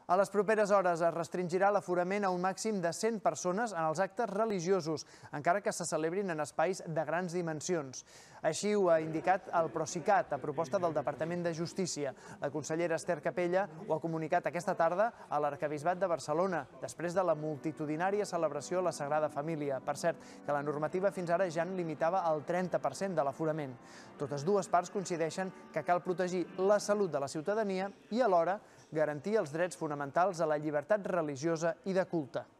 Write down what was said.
A les properes hores es restringirà l'aforament a un màxim de 100 persones en els actes religiosos, encara que se celebrin en espais de grans dimensions. Així ho ha indicat el Procicat, a proposta del Departament de Justícia. La consellera Ester Capella ho ha comunicat aquesta tarda a l'Arquebisbat de Barcelona, després de la multitudinària celebració a la Sagrada Família. Per cert, que la normativa fins ara ja en limitava el 30% de l'aforament. Totes dues parts coincideixen que cal protegir la salut de la ciutadania i alhora garantir els drets fonamentals a la llibertat religiosa i de culte.